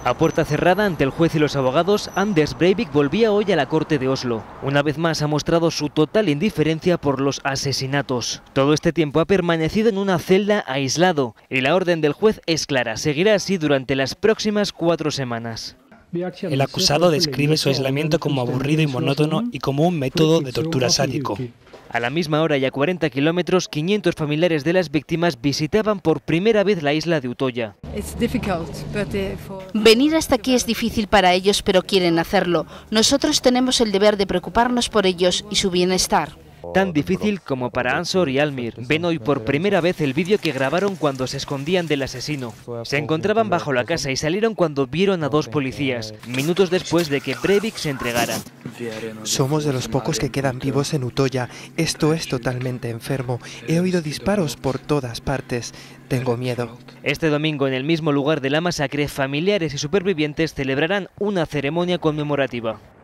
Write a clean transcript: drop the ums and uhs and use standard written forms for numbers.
A puerta cerrada ante el juez y los abogados, Anders Breivik volvía hoy a la corte de Oslo. Una vez más ha mostrado su total indiferencia por los asesinatos. Todo este tiempo ha permanecido en una celda aislado y la orden del juez es clara, seguirá así durante las próximas 4 semanas. El acusado describe su aislamiento como aburrido y monótono y como un método de tortura sádico. A la misma hora y a 40 kilómetros, 500 familiares de las víctimas visitaban por primera vez la isla de Utoya. Venir hasta aquí es difícil para ellos, pero quieren hacerlo. Nosotros tenemos el deber de preocuparnos por ellos y su bienestar. Tan difícil como para Ansor y Almir. Ven hoy por primera vez el vídeo que grabaron cuando se escondían del asesino. Se encontraban bajo la casa y salieron cuando vieron a 2 policías, minutos después de que Breivik se entregara. Somos de los pocos que quedan vivos en Utoya. Esto es totalmente enfermo. He oído disparos por todas partes. Tengo miedo. Este domingo, en el mismo lugar de la masacre, familiares y supervivientes celebrarán una ceremonia conmemorativa.